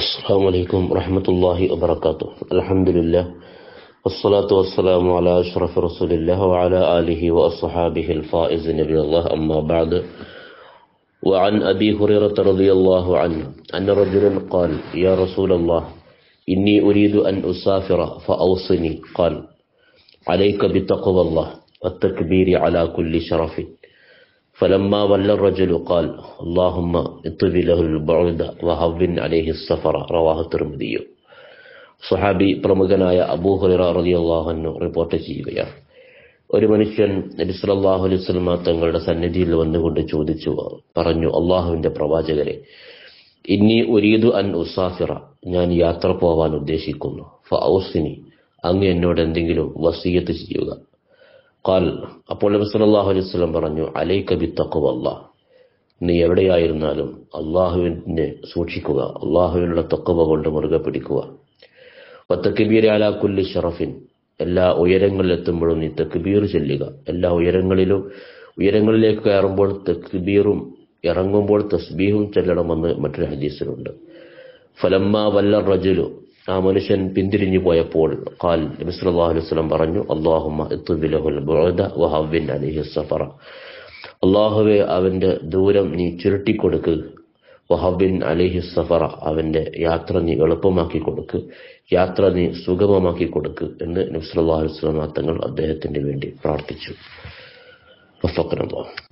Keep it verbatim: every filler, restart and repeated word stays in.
السلام عليكم ورحمة الله وبركاته. الحمد لله والصلاة والسلام على أشرف رسول الله وعلى آله وأصحابه الفائزين برضا الله. أما بعد، وعن أبي هريرة رضي الله عنه أن رجلا قال: يا رسول الله، إني أريد أن أسافر فأوصني. قال: عليك بتقوى الله والتكبير على كل شرف. فلما ولى الرجل قال: اللهم اطب له البعد وهون عليه السفر. رواه الترمذي. സ്വഹാബി പ്രമുഖനായ അബൂ ഹുറൈറ റളിയല്ലാഹു അൻഹു റിപ്പോർട്ട് ചെയ്യുകയാണ്, ഒരു മനുഷ്യൻ നബി സല്ലല്ലാഹു അലൈഹി വസല്ലം തങ്ങളുടെ സന്നിധിയിൽ വന്നുകൊണ്ട് ചോദിച്ചു പറഞ്ഞു: അള്ളാഹുവിന്റെ പ്രവാചകരെ, ഇന്നി ഉരീദു അൻ ഉസാഫിറ, ഞാൻ യാത്ര പോവാൻ ഉദ്ദേശിക്കുന്നു. ഫഔസിനി, അങ്ങ് എന്നോട് എന്തെങ്കിലും വസിയത്ത് ചെയ്യുക. ഖാൽ, അപ്പോൾ നബി സല്ലല്ലാഹു അലൈഹി വസല്ലം പറഞ്ഞു: അലൈക ബിത്തഖ്വല്ലാഹ്, നീ എവിടെയായിരുന്നാലും അള്ളാഹുവിനെ സൂക്ഷിക്കുക, അള്ളാഹുവിനുള്ള തഖ്വ കൊണ്ട് മുറുകെ പിടിക്കുക. വതക്ബീർ അലാ കുല്ലി ഷറഫിൻ, എല്ലാ ഉയരങ്ങളിലെത്തുമ്പോഴും നീ തക്ബീർ ചൊല്ലുക. എല്ലാ ഉയരങ്ങളിലും ഉയരങ്ങളിലേക്ക് കയറുമ്പോൾ തക്ബീറും ഇറങ്ങുമ്പോൾ തസ്ബീഹും ചൊല്ലണമെന്ന് മറ്റൊരു ഹദീസിലുണ്ട്. ഫലമ്മാ വല്ല റജുലു, ആ മനുഷ്യൻ പിന്തിരിഞ്ഞു പോയപ്പോൾ ഖാൽ, നബി സല്ലല്ലാഹു അലൈഹി വസല്ലം പറഞ്ഞു: അല്ലാഹുമ്മ ഇത്ബി ലഹുൽ ബുഅദ വഹവ്വിൻ അലൈഹി സഫറ, അല്ലാഹുവേ, അവന്റെ ദൂരം നീ ചുരുട്ടിക്കൊടുക്ക്. വഹവ്വിൻ അലൈഹി സഫറ, അവന്റെ യാത്ര നീ എളുപ്പമാക്കി കൊടുക്ക്, യാത്ര നീ സുഗമമാക്കി കൊടുക്ക് എന്ന് നബി സല്ലല്ലാഹു അലൈഹി വസല്ലം തങ്ങൾ അദ്ദേഹത്തിന് വേണ്ടി പ്രാർത്ഥിച്ചു. വഫഖനല്ലാഹ്.